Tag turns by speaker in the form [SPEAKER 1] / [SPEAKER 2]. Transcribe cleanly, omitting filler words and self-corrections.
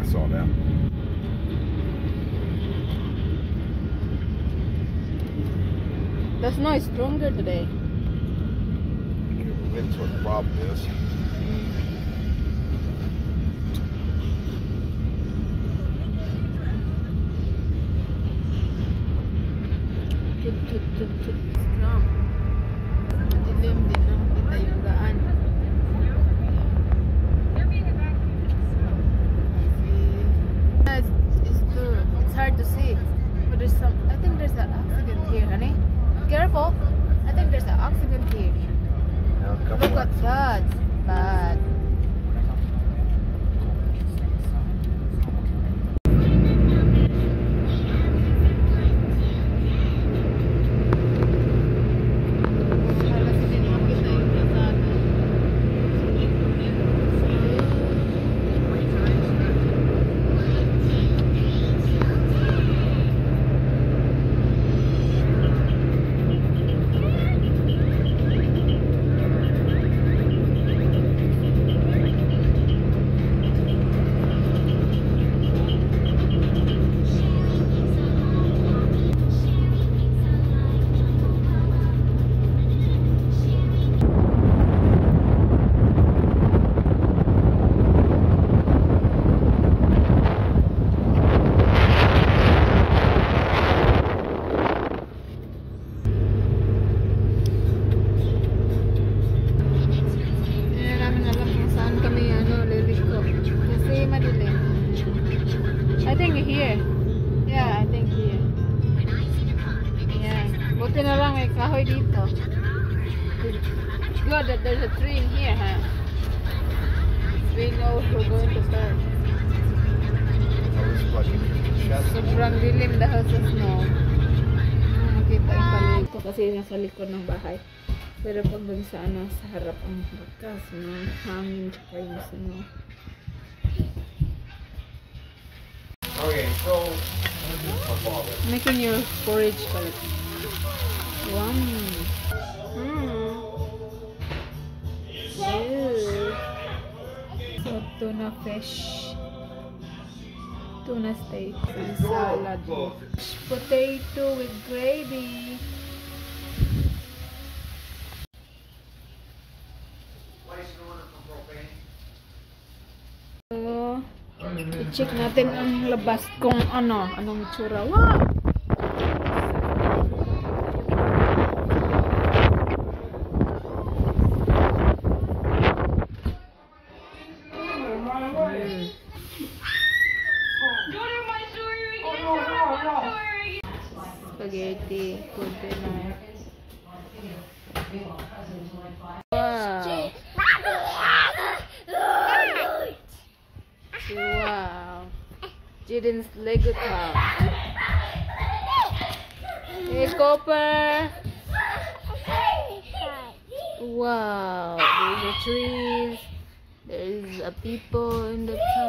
[SPEAKER 1] I saw that.
[SPEAKER 2] The snow is stronger today.
[SPEAKER 1] That's what the problem is.
[SPEAKER 2] Strong. Dilim din na makita yung daan. It's hard to see. But there's some. I think there's an accident here, honey. Careful. I think there's an accident here. Look at that. Bad. I think here. Yeah, I think here. Yeah. Buti na lang may kahoy dito. Good that there's a tree in here, huh? We know we're going to turn. Sobrang dilim dahil sa snow. Makita yung palito kasi nasa likod ng bahay. Pero pag dun sa sa harap ang bakas ng hangin tsaka yung snow.
[SPEAKER 1] Okay, so
[SPEAKER 2] making your porridge pala. Wow. So tuna fish, tuna steak, and salad. Potato with gravy. So, i-check natin ang labas kung anong itsura. Wow! Spaghetti, container. Wow! Wow! Jaden's Lego top. Hey, Copper! Wow! There's the trees. There's a people in the top.